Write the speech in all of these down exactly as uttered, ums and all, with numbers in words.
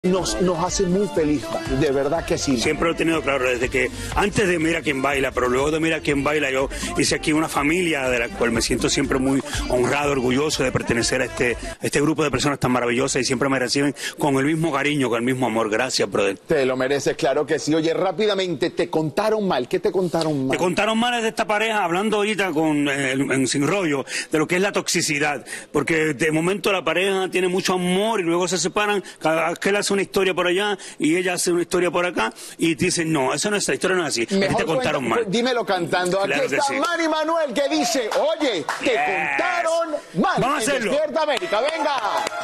Nos, nos hace muy feliz, de verdad que sí. Siempre lo he tenido claro, desde que antes de Mira Quién Baila, pero luego de Mira Quién Baila, yo hice aquí una familia de la cual me siento siempre muy honrado, orgulloso de pertenecer a este, a este grupo de personas tan maravillosas y siempre me reciben con el mismo cariño, con el mismo amor. Gracias, brother. Te lo mereces, claro que sí. Oye, rápidamente, te contaron mal. ¿Qué te contaron mal? Te contaron mal de esta pareja, hablando ahorita con, eh, en Sin Rollo, de lo que es la toxicidad. Porque de momento la pareja tiene mucho amor y luego se separan, cada que él hace una historia por allá y ella hace una historia por acá y te dicen, no, esa no es, la historia no es así. Mejor te contaron cuenta, mal. Dímelo cantando. Aquí claro está sí. Manny Manuel que dice, oye, te yes. contaron mal. Vamos a hacerlo. Despierta América, venga.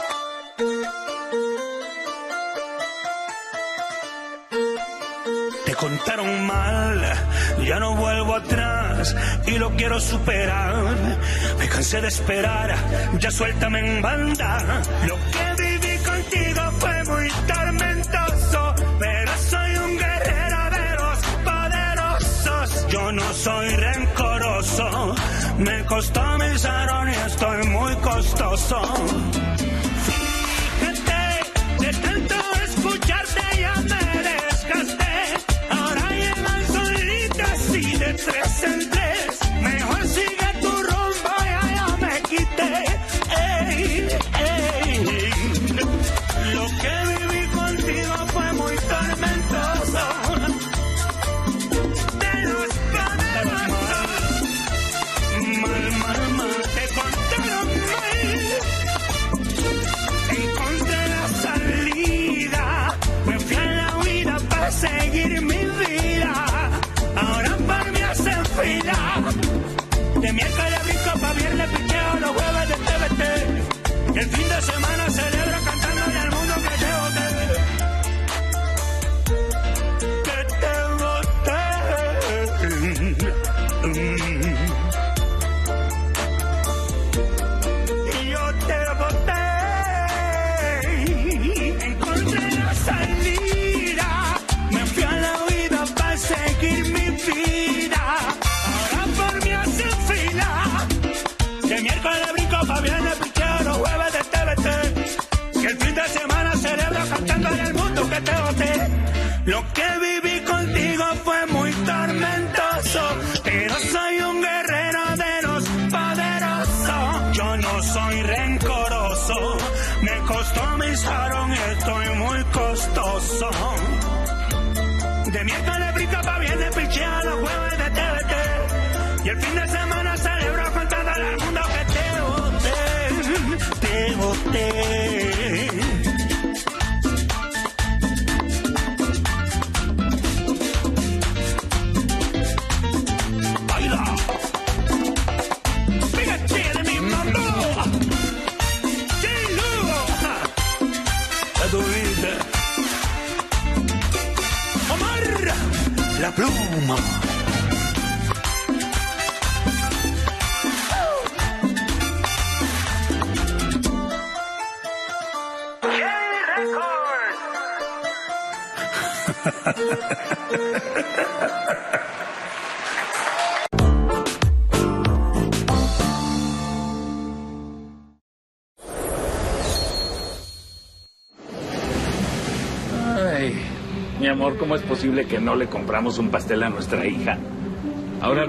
Te contaron mal, ya no vuelvo atrás y lo quiero superar. Me cansé de esperar, ya suéltame en banda. Lo que viví contigo fue muy tormentoso, pero soy un guerrero de los poderosos. Yo no soy rencoroso, me costó mi sarón y estoy muy costoso. Fíjate, de tanto escucharte ya me desgasté. Tres en tres, mejor sigue tu rumbo, ya, ya me quité. Ey, ey. Lo que viví contigo fue muy tormentoso. De los poderosos, mal, mal, mal, te contaron mal. Encontré la salida, me fui a la huida para seguir mi vida. Ahora por mí hacen fila. De miércoles brinco pa' viernes picheo los jueves de T V T. El fin de semana celebro cantándole al mundo que te boté. Que te boté. Y yo te boté. Encontré la salida. Me fui a la huida para seguir mi vida. Ahora por mí hacen fila. De miércoles brinco pa' viernes picheo los jueves de T V T. Que el fin de semana celebro cantando en el mundo que te boté. Lo que viví contigo fue muy tormentoso, pero soy un guerrero de los poderosos. Yo no soy rencoroso, me costó mi sarón y estoy muy costoso. De miércoles brinco pa' viernes pichea los jueves de T V T. Y el fin de semana celebro contando al mundo que te boté, te boté. Baila. Fíjate de mi mambo. J-Lo. A tu vida. La pluma. J Records. Ay, mi amor, ¿cómo es posible que no le compramos un pastel a nuestra hija? Ahora